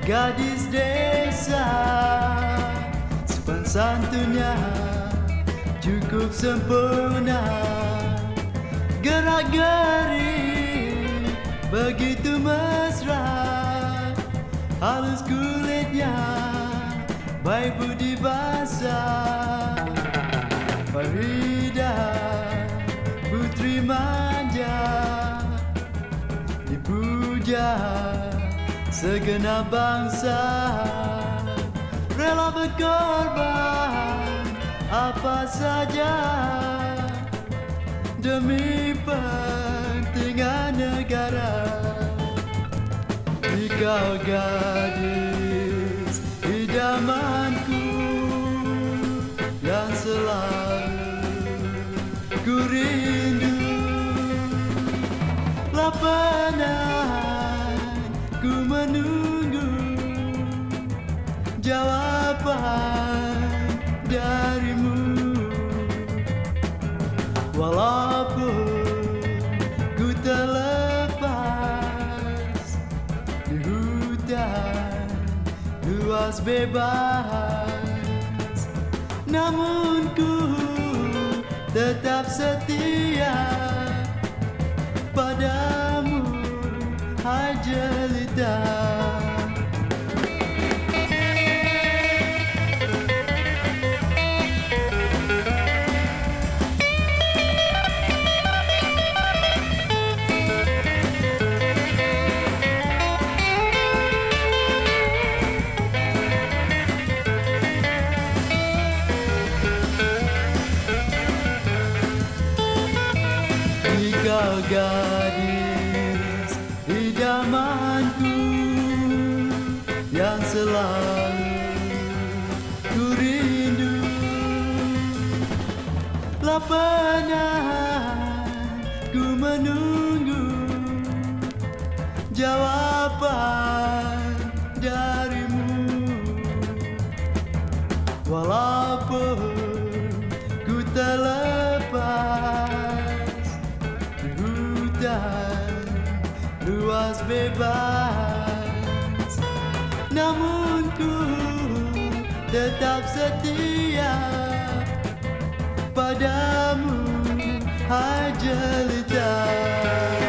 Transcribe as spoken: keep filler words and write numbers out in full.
gadis desa, sopan santunnya cukup sempurna, gerak-gerik begitu mesra, halus kulitnya, baik budi bahasa. Farida, putri manja, dipuja segenap bangsa, rela berkorban apa saja demi pentingan negara. Kau gadis idamanku yang selalu ku rindu, lapanan ku menunggu jawaban darimu. Walaupun ku terlepas di hutan luas bebas, namun ku tetap setia padamu, hai jelita. Kau gadis idamanku yang selalu ku rindu, lapanan ku menunggu jawaban darimu. Walaupun ku terlepas luas bebas, namun ku tetap setia padamu, hai jelita.